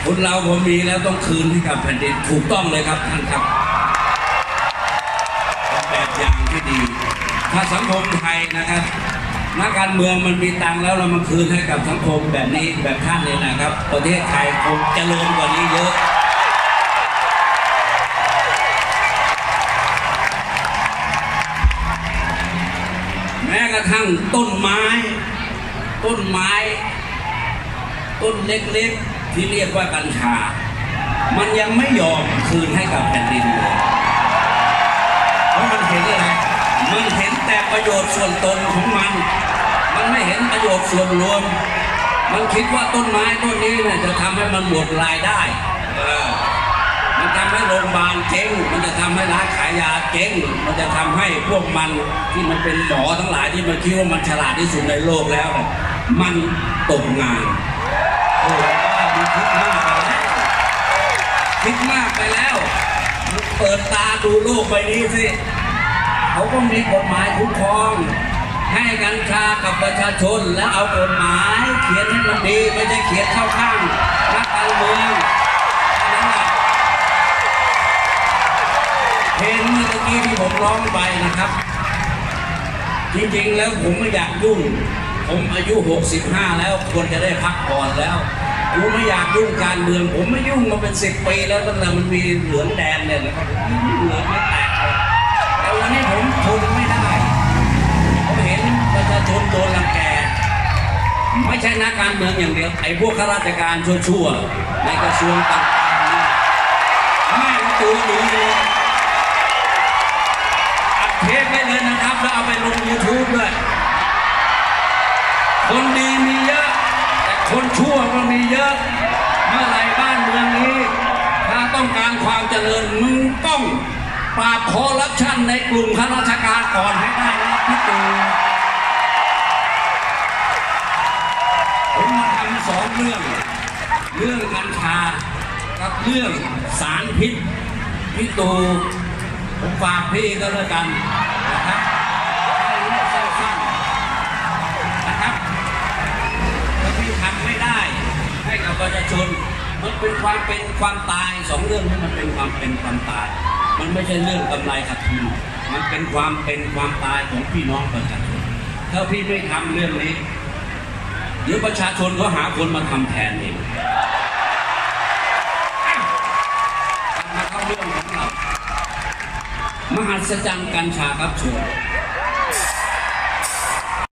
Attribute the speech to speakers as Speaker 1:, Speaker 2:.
Speaker 1: คนเราผมมีแล้วต้องคืนให้กับแผ่นดินถูกต้องเลยครับท่านครับแบบอย่างที่ดีถ้าสังคมไทยนะครับนักการเมืองมันมีตังค์แล้วเรามาคืนให้กับสังคมแบบนี้แบบท่านเลยนะครับประเทศไทยคงเจริญกว่านี้เยอะแม้กระทั่งต้นไม้ต้นเล็กๆที่เรียกว่ากัญชามันยังไม่ยอมคืนให้กับแผ่นดินเลยเพราะมันเห็นอะไรมันเห็นแต่ประโยชน์ส่วนตนของมันไม่เห็นประโยชน์ส่วนรวมมันคิดว่าต้นไม้ต้นนี้เนี่ยจะทำให้มันหมดรายได้มันทำให้โรงพยาบาลเจ๊งมันจะทำให้ร้านขายยาเจ๊งมันจะทำให้พวกมันที่มันเป็นหมอทั้งหลายที่มันคิดว่ามันฉลาดที่สุดในโลกแล้วมันตกงานโอ้ยมันคิดมากไปแล้วเปิดตาดูโลกใบนี้สิเขาก็มีกฎหมายคุ้มครองให้กัญชากับประชาชนและเอากฎหมายเขียนให้มันดีไม่ใช่เขียนเข้าข้างนักการเมืองนั่นแหละเพลงเมื่อกี้ที่ผมร้องไปนะครับจริงๆแล้วผมไม่อยากยุ่งผมอายุ65แล้วควรจะได้พักผ่อนแล้วผมไม่อยากยุ่งการเมืองผมไม่ยุ่งมาเป็น10 ปีแล้วตั้งแต่มันมีเหลืองแดงเนี่ยนะครับเหลืองไม่แตกแต่วันนี้ผมทนไม่ได้ผมเห็นประชาชนโดนรังแกไม่ใช่นักการเมืองอย่างเดียวไอ้พวกข้าราชการชั่วๆในกระทรวงต่างๆแม่งตัวดีเลยอัดเทปไว้เลยนะครับแล้วเอาไปลง YouTube ด้วยคนดีมีเยอะแต่คนชั่วก็มีเยอะเมื่อไหร่บ้านเมืองนี้ถ้าต้องการความเจริญมึงต้องปราบคอร์รัปชันในกลุ่มข้าราชการก่อนให้ได้นะพี่ตู่ผมมาทำ2 เรื่องกัญชากับเรื่องสารพิษพี่ตู่ผมฝากพี่ก็แล้วกันนะครับสั้นๆนะครับถ้าพี่ทำไม่ได้ให้กับประชาชนมันเป็นความเป็นความตาย2 เรื่องที่มันเป็นความเป็นความตายมันไม่ใช่เรื่องกำไรขาดทุนมันเป็นความเป็นความตายของพี่น้องประชาชนถ้าพี่ไม่ทำเรื่องนี้เดี๋ยวประชาชนเขาหาคนมาทำแทนเองมาเข้าเรื่องของเรามหัศจรรย์กัญชาครับเชิญ